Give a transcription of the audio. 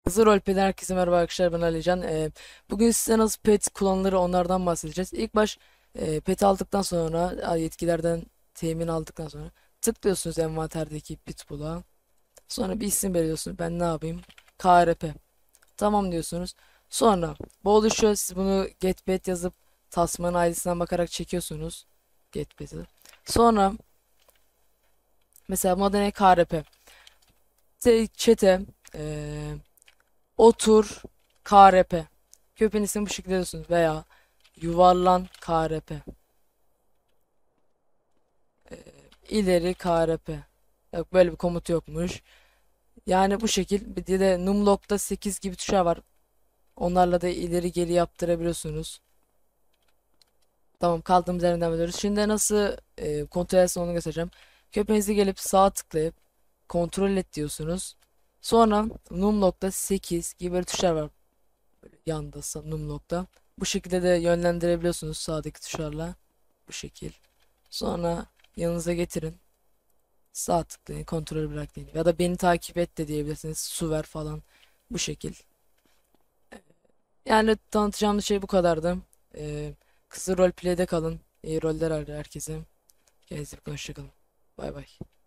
Hızlı Roleplay'den herkese merhaba arkadaşlar, ben Alican. Bugün size nasıl pet kullanılır onlardan bahsedeceğiz. İlk baş pet aldıktan sonra yetkilerden temin aldıktan sonra tıklıyorsunuz envanterdeki pitbull'a. Sonra bir isim veriyorsunuz. Ben ne yapayım? KRP. Tamam diyorsunuz. Sonra bu oluşuyor. Siz bunu get pet yazıp tasmanın ID'sinden bakarak çekiyorsunuz. Get pet'i. Sonra mesela modene KRP. Chat'e otur KRP. Köpeğin ismini bu şekilde yazıyorsunuz veya yuvarlan KRP. İleri KRP. Yok, böyle bir komut yokmuş. Yani bu şekil. Bir de numlock'ta 8 gibi tuşlar var. Onlarla da ileri geri yaptırabiliyorsunuz. Tamam, kaldığımız yerden devam ediyoruz. Şimdi nasıl kontrol edersin onu göstereceğim. Köpeğinizi gelip sağ tıklayıp kontrol et diyorsunuz. Sonra numlock'ta 8 gibi böyle tuşlar var. Yanda numlock'ta. Bu şekilde de yönlendirebiliyorsunuz sağdaki tuşlarla. Bu şekil. Sonra yanınıza getirin. Sağ tıklayın, kontrolü bırakın. Ya da beni takip et de diyebilirsiniz. Su ver falan. Bu şekil. Yani tanıtacağım şey bu kadardı. Kısa roleplay'de kalın. İyi roller herkese. Kendinize hoşça kalın. Bay bay.